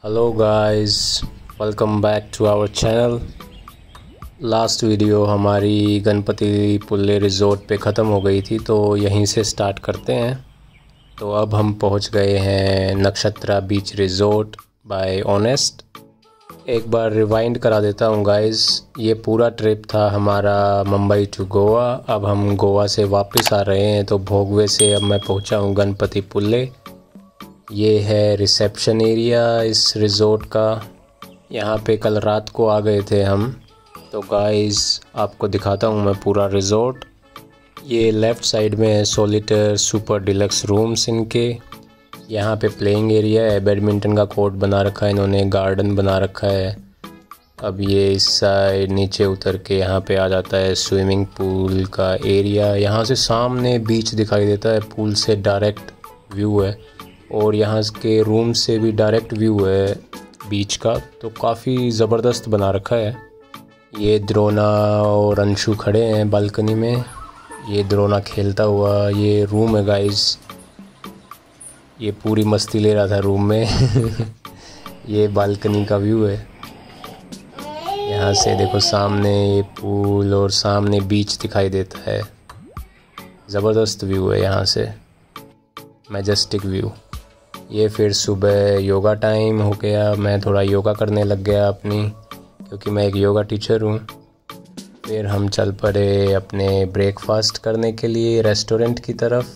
Hello guys, welcome back to our channel. Last video हमारी Ganpatipule resort पे ख़त्म हो गई थी, तो यहीं से स्टार्ट करते हैं। तो अब हम पहुंच गए हैं Nakshatra beach resort by honest. एक बार रिवाइंड करा देता हूं गाइस। ये पूरा ट्रिप था हमारा मुंबई टू गोवा। अब हम गोवा से वापस आ रहे हैं, तो भोगवे से अब मैं पहुंचा हूं गणपतिपुले। ये है रिसेप्शन एरिया इस रिज़ोर्ट का। यहाँ पे कल रात को आ गए थे हम। तो गाइस आपको दिखाता हूँ मैं पूरा रिज़ोर्ट। ये लेफ़्ट साइड में है सोलिटर सुपर डिलक्स रूम्स इनके। यहाँ पे प्लेइंग एरिया है, बैडमिंटन का कोर्ट बना रखा है इन्होंने, गार्डन बना रखा है। अब ये इस साइड नीचे उतर के यहाँ पे आ जाता है स्विमिंग पूल का एरिया। यहाँ से सामने बीच दिखाई देता है, पूल से डायरेक्ट व्यू है और यहाँ के रूम से भी डायरेक्ट व्यू है बीच का। तो काफ़ी ज़बरदस्त बना रखा है। ये द्रोना और अंशु खड़े हैं बालकनी में। ये द्रोना खेलता हुआ, ये रूम है गाइस। ये पूरी मस्ती ले रहा था रूम में ये बालकनी का व्यू है। यहाँ से देखो सामने ये पूल और सामने बीच दिखाई देता है। ज़बरदस्त व्यू है यहाँ से, मैजेस्टिक व्यू। ये फिर सुबह योगा टाइम हो गया, मैं थोड़ा योगा करने लग गया अपनी, क्योंकि मैं एक योगा टीचर हूँ। फिर हम चल पड़े अपने ब्रेकफास्ट करने के लिए रेस्टोरेंट की तरफ।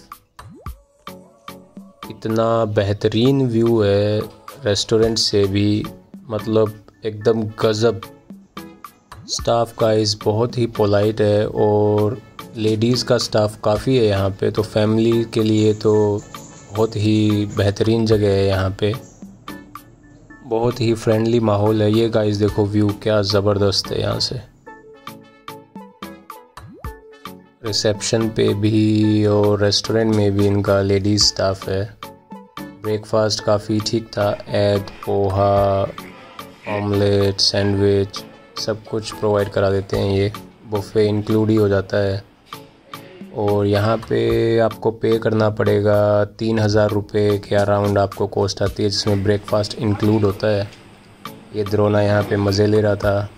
इतना बेहतरीन व्यू है रेस्टोरेंट से भी, मतलब एकदम गज़ब। स्टाफ गाइस बहुत ही पोलाइट है और लेडीज़ का स्टाफ काफ़ी है यहाँ पे, तो फैमिली के लिए तो बहुत ही बेहतरीन जगह है। यहाँ पे बहुत ही फ्रेंडली माहौल है। ये गाइस देखो व्यू क्या ज़बरदस्त है यहाँ से। रिसेप्शन पे भी और रेस्टोरेंट में भी इनका लेडीज़ स्टाफ है। ब्रेकफास्ट काफ़ी ठीक था, एग, पोहा, ऑमलेट, सैंडविच सब कुछ प्रोवाइड करा देते हैं। ये बुफ़े इंक्लूड ही हो जाता है। और यहाँ पे आपको पे करना पड़ेगा 3000 रुपये के अराउंड आपको कॉस्ट आती है, जिसमें ब्रेकफास्ट इंक्लूड होता है। ये द्रोना यहाँ पे मज़े ले रहा था।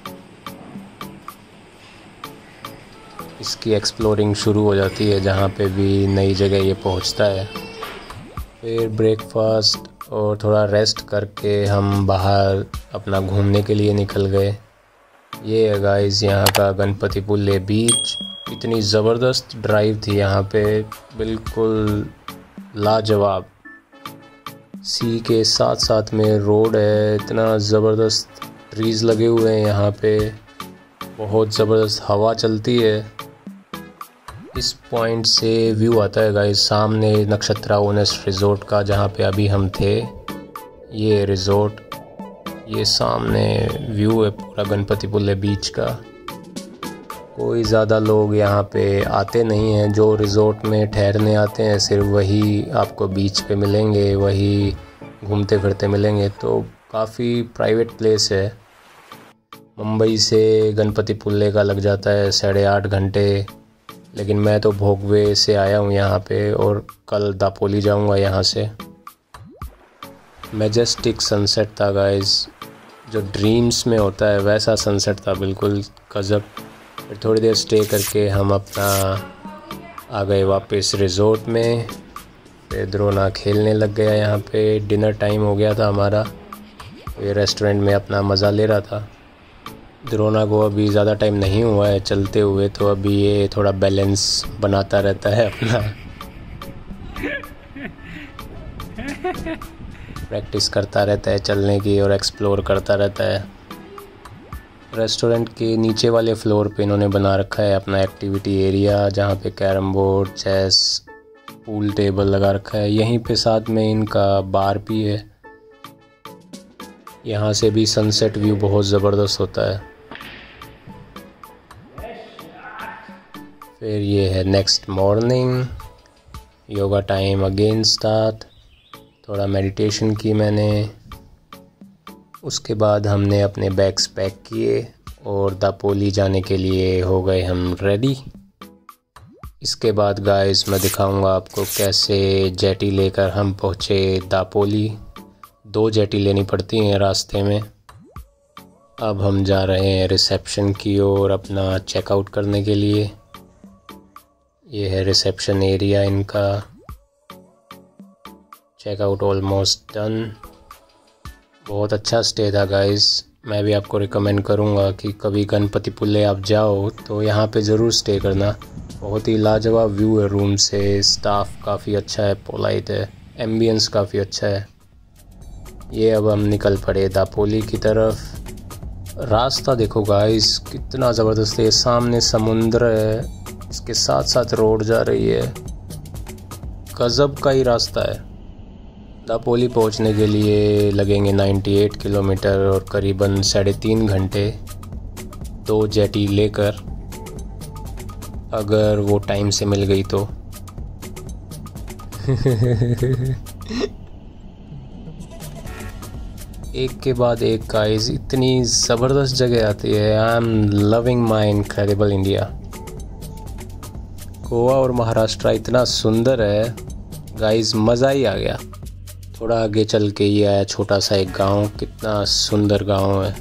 इसकी एक्सप्लोरिंग शुरू हो जाती है जहाँ पे भी नई जगह ये पहुँचता है। फिर ब्रेकफास्ट और थोड़ा रेस्ट करके हम बाहर अपना घूमने के लिए निकल गए। ये है गाइस यहाँ का गणपतिपुले बीच। इतनी ज़बरदस्त ड्राइव थी यहाँ पे, बिल्कुल लाजवाब। सी के साथ साथ में रोड है, इतना ज़बरदस्त ट्रीज़ लगे हुए हैं यहाँ पे, बहुत ज़बरदस्त हवा चलती है। इस पॉइंट से व्यू आता है गाइस सामने नक्षत्रा ओनेस्ट रिज़ोर्ट का, जहाँ पे अभी हम थे। ये रिज़ोर्ट, ये सामने व्यू है पूरा गणपतिपुले बीच का। कोई ज़्यादा लोग यहाँ पे आते नहीं हैं। जो रिज़ोर्ट में ठहरने आते हैं सिर्फ वही आपको बीच पे मिलेंगे, वही घूमते फिरते मिलेंगे। तो काफ़ी प्राइवेट प्लेस है। मुंबई से गणपतिपुले का लग जाता है 8.5 घंटे, लेकिन मैं तो भोगवे से आया हूँ यहाँ पे और कल दापोली जाऊँगा यहाँ से। मैजेस्टिक सनसेट था गाइस, जो ड्रीम्स में होता है वैसा सनसेट था, बिल्कुल गज़ब। फिर थोड़ी देर स्टे करके हम अपना आ गए वापस रिज़ोर्ट में। फिर द्रोना खेलने लग गया यहाँ पे। डिनर टाइम हो गया था हमारा। ये रेस्टोरेंट में अपना मज़ा ले रहा था। द्रोना को अभी ज़्यादा टाइम नहीं हुआ है चलते हुए, तो अभी ये थोड़ा बैलेंस बनाता रहता है अपना प्रैक्टिस करता रहता है चलने की और एक्सप्लोर करता रहता है। रेस्टोरेंट के नीचे वाले फ्लोर पे इन्होंने बना रखा है अपना एक्टिविटी एरिया, जहाँ पे carrom board, chess, pool table लगा रखा है। यहीं पे साथ में इनका बार भी है। यहाँ से भी सनसेट व्यू बहुत ज़बरदस्त होता है। फिर ये है next morning, yoga time again start. थोड़ा मेडिटेशन की मैंने। उसके बाद हमने अपने बैग्स पैक किए और दापोली जाने के लिए हो गए हम रेडी। इसके बाद गाइस मैं दिखाऊंगा आपको कैसे जेटी लेकर हम पहुँचे दापोली। 2 जेटी लेनी पड़ती हैं रास्ते में। अब हम जा रहे हैं रिसेप्शन की ओर अपना चेकआउट करने के लिए। ये है रिसेप्शन एरिया इनका। Checkout almost done. बहुत अच्छा स्टे था गाइस। मैं भी आपको रिकमेंड करूँगा कि कभी गणपतिपुले आप जाओ तो यहाँ पे ज़रूर स्टे करना। बहुत ही लाजवाब व्यू है रूम से, स्टाफ काफ़ी अच्छा है, पोलाइट है, एम्बियंस काफ़ी अच्छा है। ये अब हम निकल पड़े दापोली की तरफ। रास्ता देखो गाइस कितना ज़बरदस्त है। ये सामने समुद्र है, इसके साथ साथ रोड जा रही है। गजब का ही रास्ता है। दापोली पहुंचने के लिए लगेंगे 98 किलोमीटर और करीबन 3.5 घंटे 2 जेटी लेकर, अगर वो टाइम से मिल गई तो। एक के बाद एक गाइस इतनी ज़बरदस्त जगह आती है। I am loving my incredible India. Goa और महाराष्ट्र इतना सुंदर है गाइस, मज़ा ही आ गया। थोड़ा आगे चल के ये आया छोटा सा एक गांव, कितना सुंदर गांव है।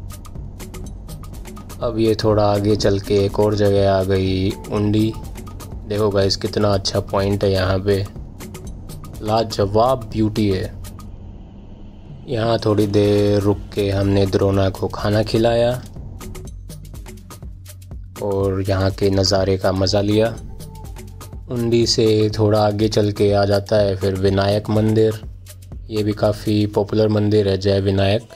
अब ये थोड़ा आगे चल के एक और जगह आ गई, उंडी। देखो गाइस कितना अच्छा पॉइंट है यहाँ पे, लाजवाब ब्यूटी है। यहाँ थोड़ी देर रुक के हमने द्रोना को खाना खिलाया और यहाँ के नज़ारे का मज़ा लिया। उंडी से थोड़ा आगे चल के आ जाता है फिर विनायक मंदिर। ये भी काफ़ी पॉपुलर मंदिर है, जय विनायक।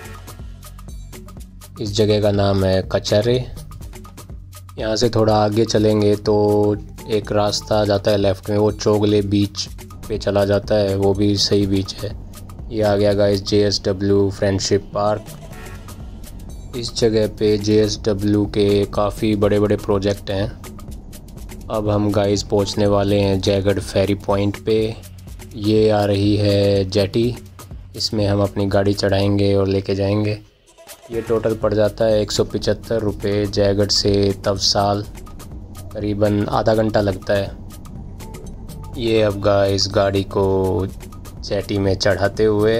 इस जगह का नाम है कचरे। यहाँ से थोड़ा आगे चलेंगे तो एक रास्ता जाता है लेफ़्ट में, वो चोगले बीच पे चला जाता है, वो भी सही बीच है। ये आ गया गाइस JSW फ्रेंडशिप पार्क। इस जगह पे JSW के काफ़ी बड़े बड़े प्रोजेक्ट हैं। अब हम गाइस पहुंचने वाले हैं जयगढ़ फेरी पॉइंट पे। ये आ रही है जेटी, इसमें हम अपनी गाड़ी चढ़ाएंगे और लेके जाएंगे। ये टोटल पड़ जाता है 175 रुपये जयगढ़ से तवसाल, करीबन आधा घंटा लगता है। ये अब गाइस गाड़ी को जेटी में चढ़ाते हुए,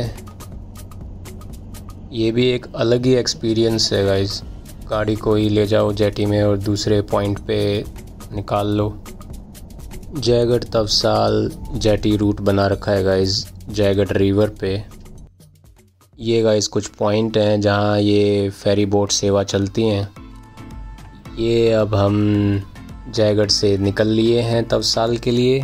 ये भी एक अलग ही एक्सपीरियंस है गाइस। गाड़ी को ही ले जाओ जेटी में और दूसरे पॉइंट पे निकाल लो। जयगढ़ तवसाल जेटी रूट बना रखा है गाइस जयगढ़ रिवर पे। ये गाइस कुछ पॉइंट हैं जहाँ ये फेरी बोट सेवा चलती हैं। ये अब हम जयगढ़ से निकल लिए हैं तवसाल के लिए।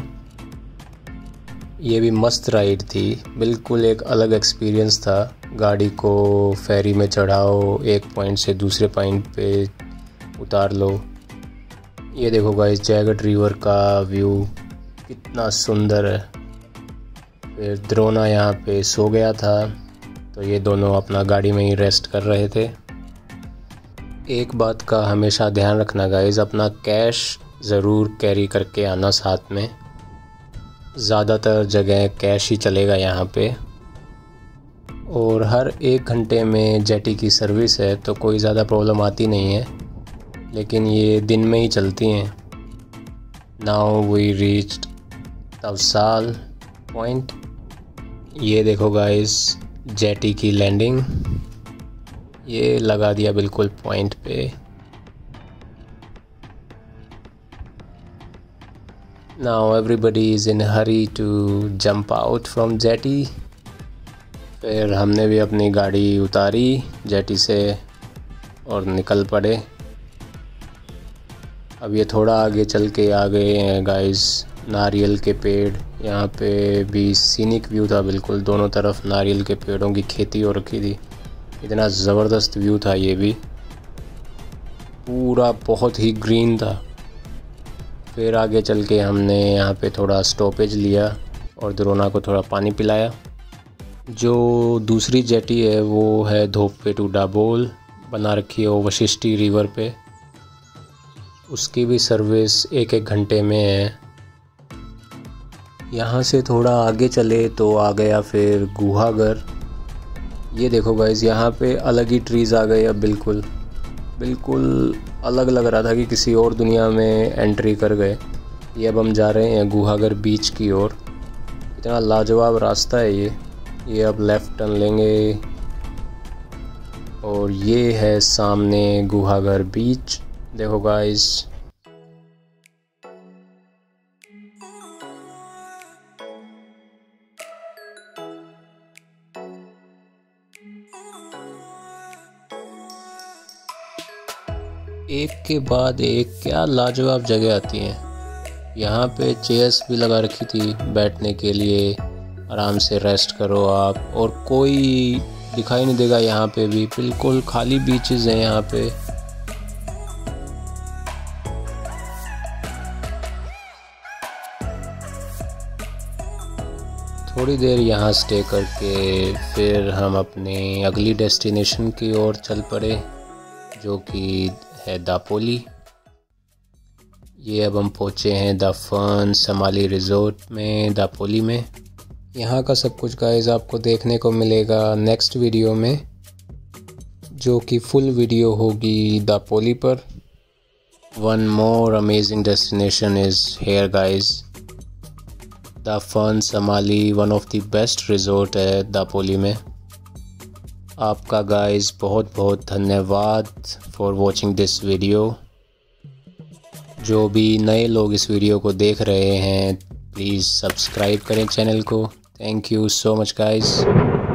ये भी मस्त राइड थी, बिल्कुल एक अलग एक्सपीरियंस था। गाड़ी को फेरी में चढ़ाओ, एक पॉइंट से दूसरे पॉइंट पे उतार लो। ये देखो गाइस जयगढ़ रिवर का व्यू कितना सुंदर है। फिर द्रोना यहाँ पे सो गया था तो ये दोनों अपना गाड़ी में ही रेस्ट कर रहे थे। एक बात का हमेशा ध्यान रखना गाइस, अपना कैश ज़रूर कैरी करके आना साथ में। ज़्यादातर जगह कैश ही चलेगा यहाँ पे। और हर 1 घंटे में जेटी की सर्विस है तो कोई ज़्यादा प्रॉब्लम आती नहीं है, लेकिन ये दिन में ही चलती हैं। Now we reached Tavsal point. ये देखो गाइस जेटी की लैंडिंग, ये लगा दिया बिल्कुल पॉइंट पे। Now everybody is in hurry to jump out from jetty. फिर हमने भी अपनी गाड़ी उतारी जेटी से और निकल पड़े। अब ये थोड़ा आगे चल के आ गए हैं गाइस नारियल के पेड़। यहाँ पे भी सीनिक व्यू था, बिल्कुल दोनों तरफ नारियल के पेड़ों की खेती हो रखी थी। इतना ज़बरदस्त व्यू था, ये भी पूरा बहुत ही ग्रीन था। फिर आगे चल के हमने यहाँ पे थोड़ा स्टॉपेज लिया और द्रोना को थोड़ा पानी पिलाया। जो दूसरी जेटी है वो है धोपे टू डाबोल बना रखी है, वो वशिष्ठी रिवर पे। उसकी भी सर्विस 1-1 घंटे में है। यहाँ से थोड़ा आगे चले तो आ गया फिर गुहागर। ये देखो गाइस यहाँ पे अलग ही ट्रीज़ आ गए। अब बिल्कुल अलग लग रहा था कि किसी और दुनिया में एंट्री कर गए। ये अब हम जा रहे हैं गुहागर बीच की ओर। इतना लाजवाब रास्ता है ये, ये अब लेफ़्ट टर्न लेंगे और ये है सामने गुहागर बीच। देखो गाइस, एक के बाद एक क्या लाजवाब जगह आती हैं। यहाँ पे चेयर्स भी लगा रखी थी बैठने के लिए, आराम से रेस्ट करो आप, और कोई दिखाई नहीं देगा। यहाँ पे भी बिल्कुल खाली बीचेस हैं यहाँ पे। थोड़ी देर यहाँ स्टे करके फिर हम अपने अगली डेस्टिनेशन की ओर चल पड़े, जो कि है दापोली। ये अब हम पहुँचे हैं द फन समाली रिज़ोर्ट में दापोली में। यहाँ का सब कुछ गाइस आपको देखने को मिलेगा नेक्स्ट वीडियो में, जो कि फुल वीडियो होगी दापोली पर। One more amazing destination is here guys, the fun Samali, one of the best resort है दापोली में। आपका गाइस बहुत बहुत धन्यवाद फॉर वॉचिंग दिस वीडियो। जो भी नए लोग इस वीडियो को देख रहे हैं, प्लीज़ सब्सक्राइब करें चैनल को। Thank you so much guys.